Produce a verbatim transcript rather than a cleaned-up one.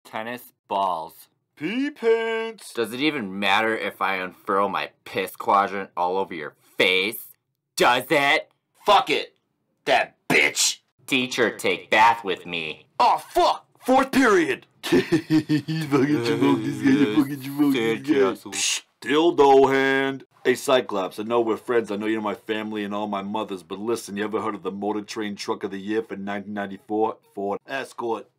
Tennis balls. Pee pants. Does it even matter if I unfurl my piss quadrant all over your face? Does it? Fuck it. That bitch. Teacher, take bath with me. Oh, fuck. Fourth period. He's fucking chimoke this guy. You fucking chimoke this guy. Psh, dildo hand. Hey, Cyclops, I know we're friends. I know you're my family and all my mothers. But listen, you ever heard of the Motor Train Truck of the Year for nineteen ninety-four? Ford Escort.